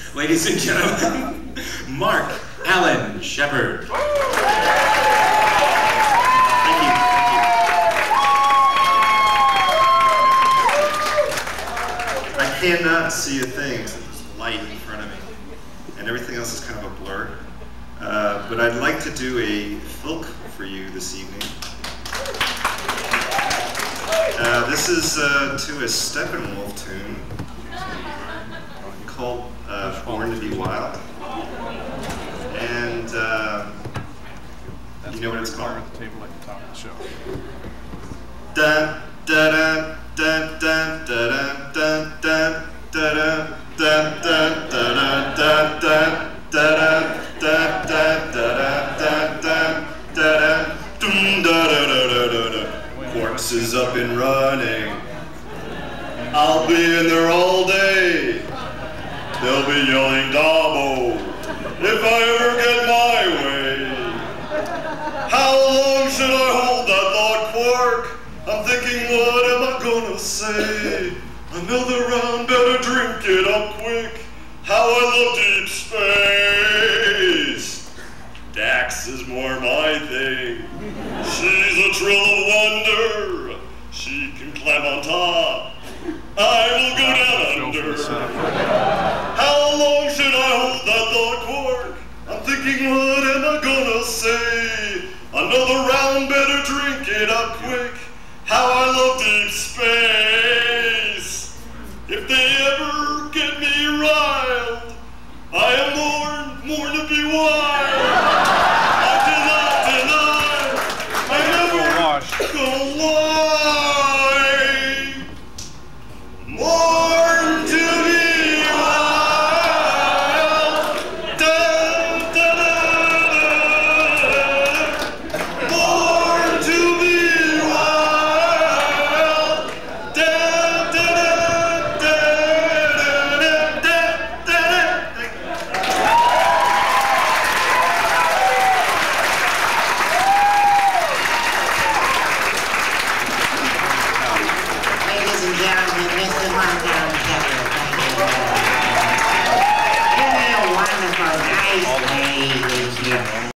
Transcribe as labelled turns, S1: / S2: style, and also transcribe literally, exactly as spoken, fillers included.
S1: Ladies and gentlemen, Mark Allen Shepard. Thank you.
S2: I cannot see a thing except this light in front of me, and everything else is kind of a blur. Uh, but I'd like to do a filk for you this evening. Uh, this is uh, to a Steppenwolf tune called uh, Born to Be Wild. And uh, you know what it's called?
S3: The table at the top of the show.
S2: Dun dun dun dun dun dun dun dun dun dun dun dun dun dun Corpses up and running. I'll be in there all day. They'll be yelling Dabo if I ever get my way. How long should I hold that thought, Quark? I'm thinking, what am I gonna say? Another round, better drink it up quick. How I love deep space. Dax is more my thing. She's a trill of wonder. She can climb on top. I will go down under. How long should I hold that thought, Quark? I'm thinking, what am I gonna say? Another round, better drink it up